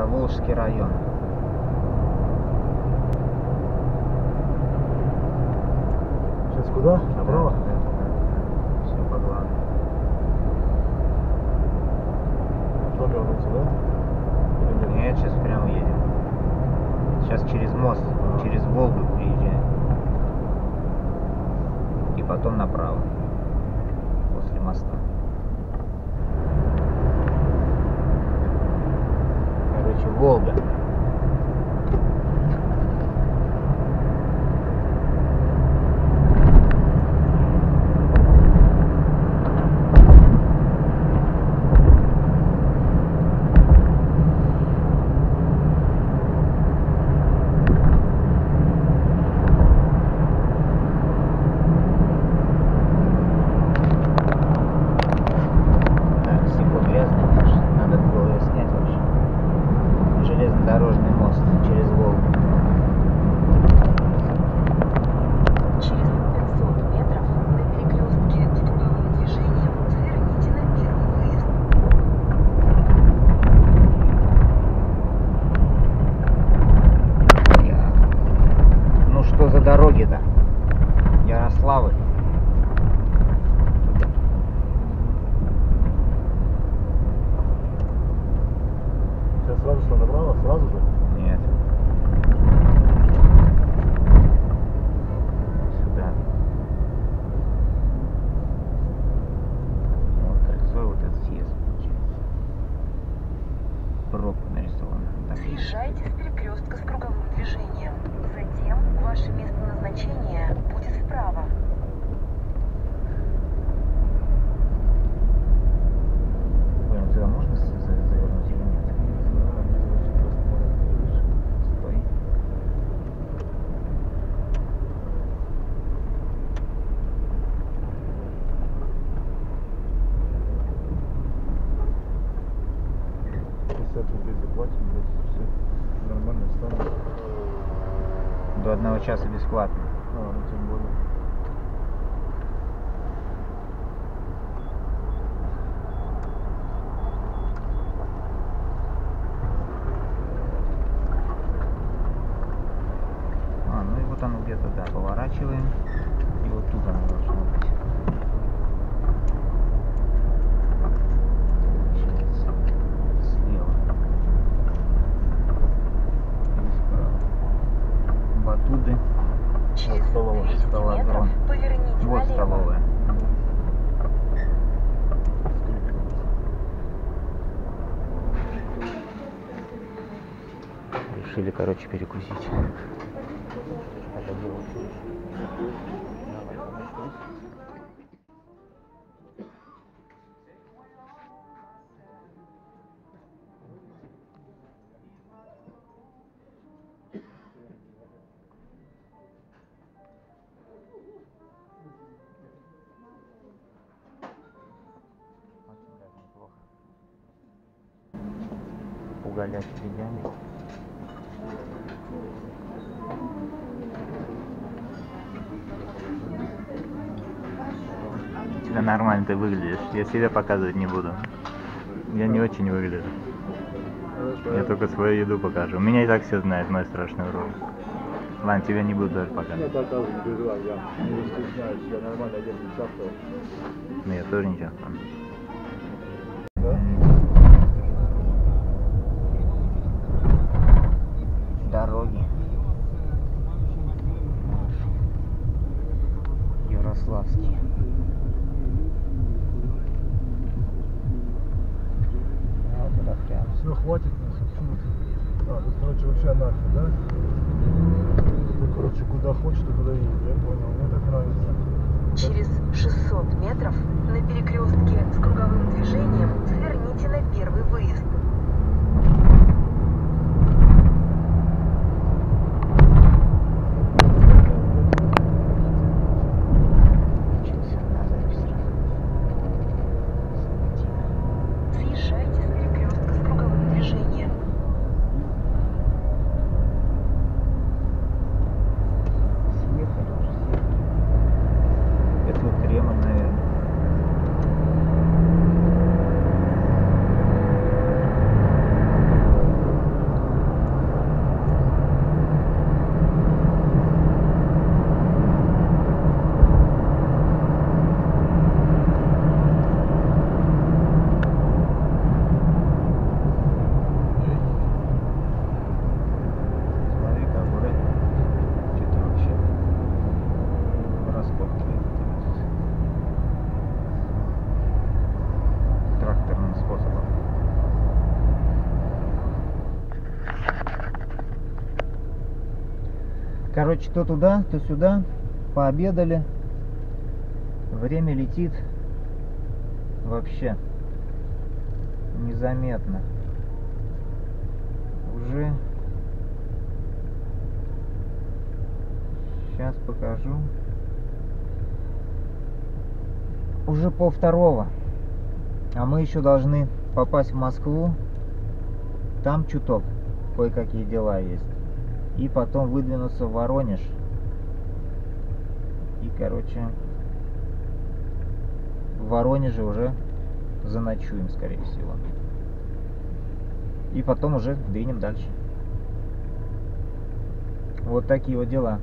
Заволжский район. Сейчас куда? Направо? Да. Все по плану. Потом вернуться, да? Или нет? Нет, сейчас прямо едем. Сейчас через мост, через Волгу приезжаем. И потом направо. После моста. Короче, Волга. Железнодорожный мост через Волгу. Через 500 метров на перекрестке с круговым движением сверните на первый выезд. Ну что за дороги-то? Ярославль. Сейчас сразу что, направо? Сразу же? Нет. Сюда. Вот кольцо, и вот этот съезд получается. Пробка нарисована. Так. Съезжайте с перекрестка с круговым движением. Затем ваше место назначения будет справа. Блин, туда можно завернуть или нет? Стой. Рублей заплатим, все нормально станет. До 1 часа бесплатно. Ну тем более. Ну и вот оно где-то, да, поворачиваем. И вот тут оно должно быть. Получается. Слева. И справа. Батуды. Через столовая, 200 столовая метров зона. поверните Вот налево. столовая. Решили, короче, перекусить. Уголять деньгами. Тебя нормально ты выглядишь. Я себя показывать не буду. Я не очень выгляжу. Я только свою еду покажу. Меня и так все знают, мой страшный урод. Ладно, тебя не буду даже Я показывать. показываю, не переживай, я не стесняюсь, я нормально одет, не часто. Ну, я тоже не часто. Да? Дороги. Ярославские. А вот туда прямо. Все, хватит нас отсюда. Тут, короче, вообще нахер, да? Ты, короче, куда хочешь, ты туда едешь, я понял, мне так нравится. Через 600 метров на перекрестке с круговым движением сверните на первый выезд. Съезжайте с перекрестка с круговым движением. Съехали уже, съехали. Это вот Кремль, наверное. Короче, то туда, то сюда. Пообедали. Время летит вообще незаметно. Уже сейчас покажу. Уже 1:30. А мы еще должны попасть в Москву. Там чуток кое-какие дела есть. И потом выдвинуться в Воронеж. И, короче, в Воронеже уже заночуем, скорее всего. И потом уже двинем дальше. Вот такие вот дела.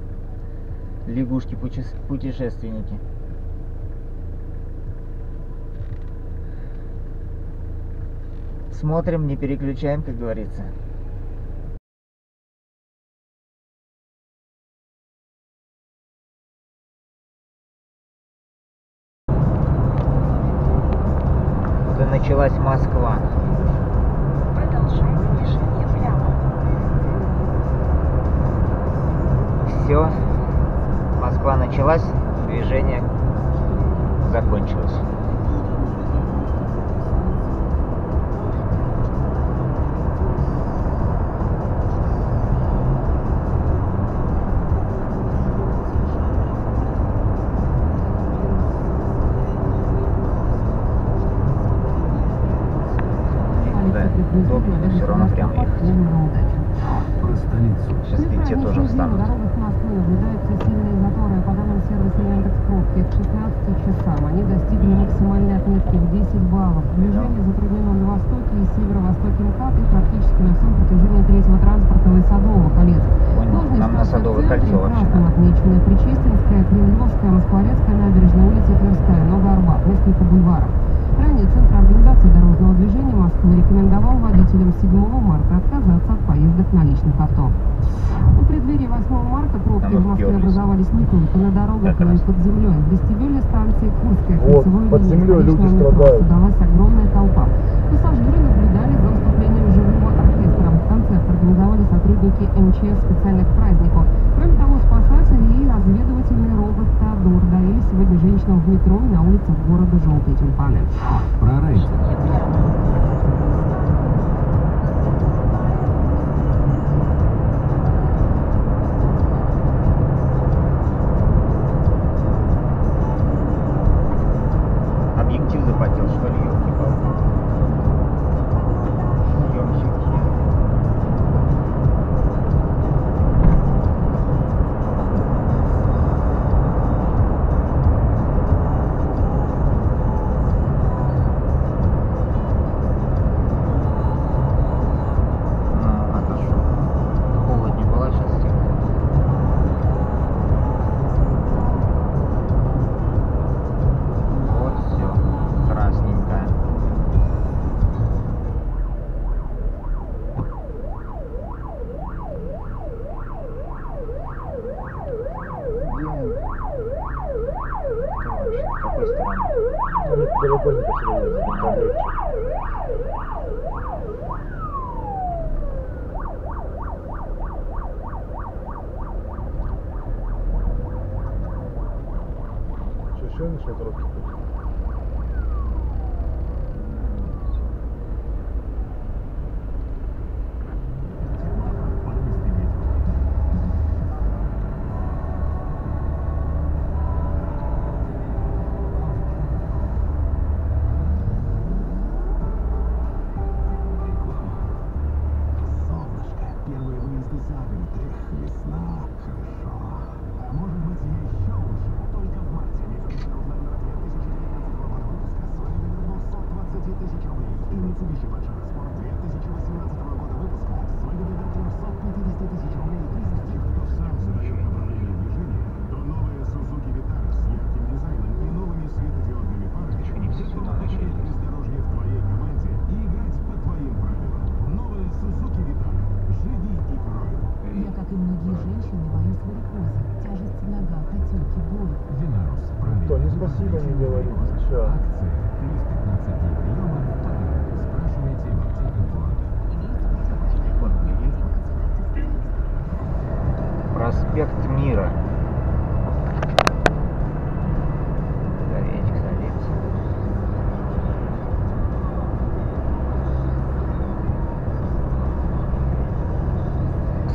Лягушки-путешественники. Смотрим, не переключаем, как говорится. Вот и началась Москва. Продолжайте движение прямо. Все. Москва началась, движение закончилось. Удобно, все равно прямо ехать. Про столицу. Сейчас и те тоже встанут. В дорогах Москвы наблюдаются сильные заторы. По данным сервиса Яндекс.Пробки, к 16 часам они достигли максимальной отметки в 10 баллов. Движение затруднено на востоке и северо-востоке МКАД и практически на всем протяжении третьего транспортного и Садового колец. Понял. Нам на Садовое кольцо вообще красным надо. отмечены Причистинская, Кремлевская, Москворецкая набережная, улица Тверская, Новоарбат, несколько бульваров. Ранее Центр организации дорожного движения Москвы рекомендовал водителям 7 марта отказаться от поездок на личных авто. В преддверии 8 марта пробки в Москве образовались не только на дорогах, но и под землей. В вестибюле станции Курская Вот, кольцевой под линии землей люди столичного метро страдают. собралась огромная толпа. Пассажиры наблюдали за выступлением живого оркестра. Концерт организовали сотрудники МЧС специально к празднику. Кроме того, спасатели и разведывательный робот Теодор давили сегодня женщинам в метро и на улицах города желтые тюльпаны. Про рейтинг. Объектив запотел, что ли, ёлки-палки. Ёмщики. Ну, отошел. Повод не была сейчас тем. Вот все, красненькая. С какой стороны? Они прямоугольника сюда ездят, там легче. Что, еще начал пробки? Солнышко, первые выезды за город. Весна. Хорошо. А может быть еще лучше. Только в марте международный ответ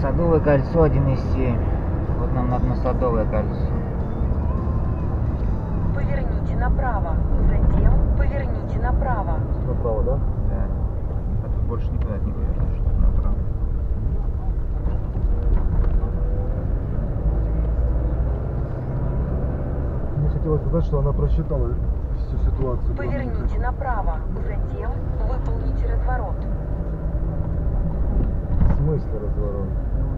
Садовое кольцо 1,7. Вот нам надо на Садовое кольцо. Поверните направо. Затем поверните направо. Направо, да? Да. А тут больше никуда не повернешь. Направо. Мне хотелось сказать, что она просчитала всю ситуацию. Поверните направо. Затем выполните разворот. В смысле разворот?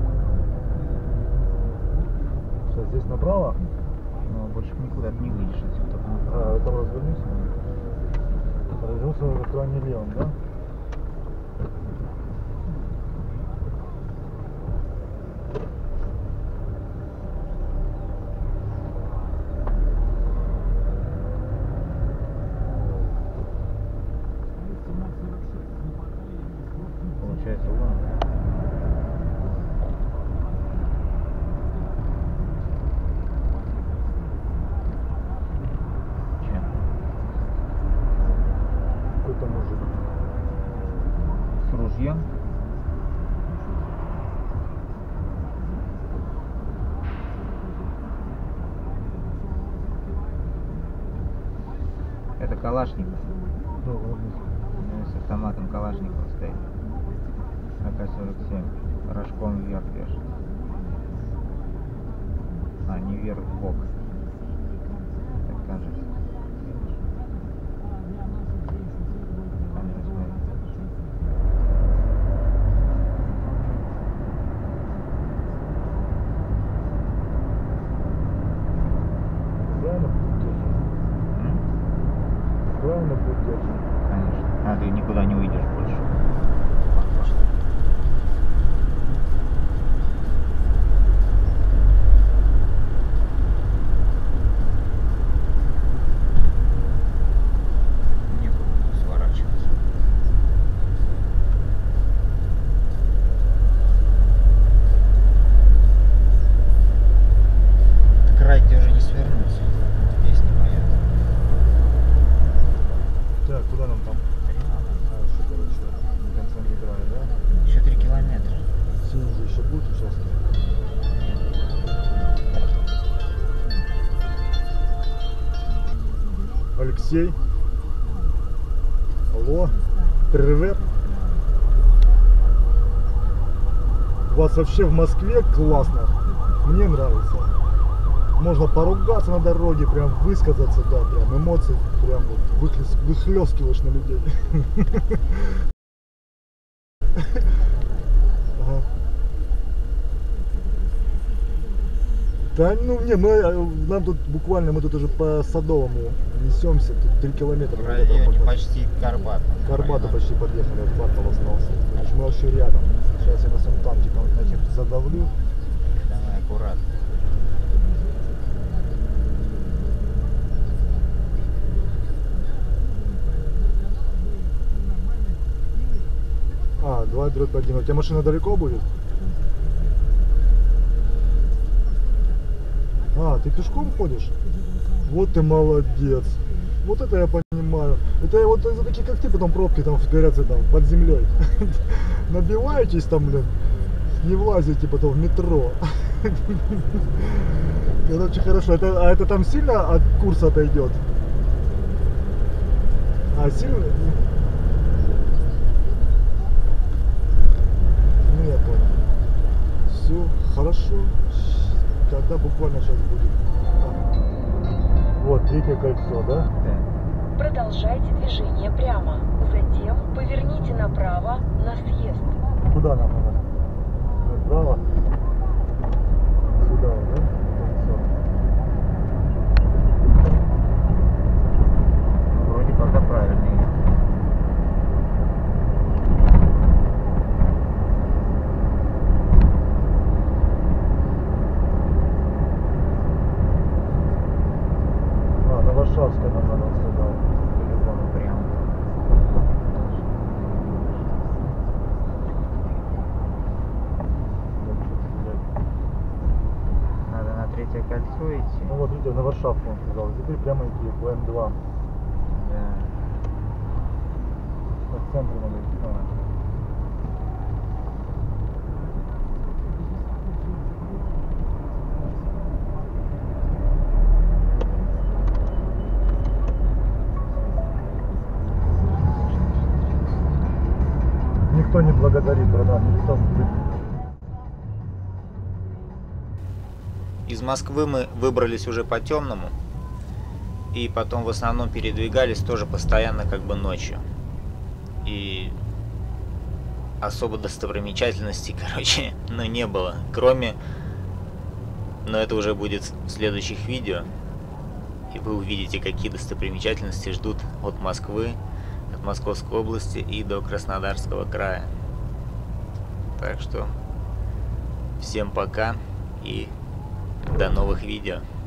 Что, здесь направо? Но больше никуда не выйдешь отсюда. Только направо. А, там развернусь? Развернулся на крайне левом, да? Получается, вон. Чем? Какой-то мужик. С ружьем? Это Калашников. Да, ладно. С автоматом Калашникова стоит. АК-47. Рожком вверх держит. А, не вверх, в бок. Так кажется. Камера смотрит. Правильно путь держим? Правильно путь держим? Конечно. А, ты никуда не уйдешь больше. Некуда сворачиваться. Край где уже не свернуться. Песни моя. Так, куда нам там? А, все, короче, до конца не играет, да? Еще 3 километра. Синий же еще будет участок? Алексей? Алло? Привет? У вас вообще в Москве классно. Мне нравится. Можно поругаться на дороге, прям высказаться, да, прям эмоции, прям вот выхлескиваешь на людей. Ага. Да ну не, нам тут буквально, мы тут уже по Садовому несемся, тут 3 километра. В районе почти Карпат. Карпаты почти подъехали, от квартала остался. Значит, мы вообще рядом. Сейчас я на своем танке кого-нибудь задавлю. Давай, аккуратно. А, 2/1. У тебя машина далеко будет? А, ты пешком ходишь? Вот ты молодец. Вот это я понимаю. Это вот из-за таких как ты потом пробки там горятся там под землей. Набиваетесь там, блин, не влазите потом в метро. Короче, хорошо. А это там сильно от курса отойдет? А, сильно? Ну, я понял. Все, хорошо. Когда буквально сейчас будет. Вот, 3-е кольцо, да? Да. Продолжайте движение прямо. Затем поверните направо на съезд. Куда нам надо? Направо? Сюда, да? Кольцо. Ну, вроде пока правильно идет. А, на Варшавской нам надо, он сказал. По-любому прямо. Надо на 3-е кольцо идти. Ну вот видите, на Варшавку он сказал. Теперь прямо идти в М2. Да. По центру надо идти. никто не благодарит, братан, никто. Из Москвы мы выбрались уже по темному. И потом в основном передвигались тоже постоянно как бы ночью. И особо достопримечательностей, короче, не было. Кроме... Но это уже будет в следующих видео. И вы увидите, какие достопримечательности ждут от Москвы, от Московской области и до Краснодарского края. Так что всем пока и до новых видео.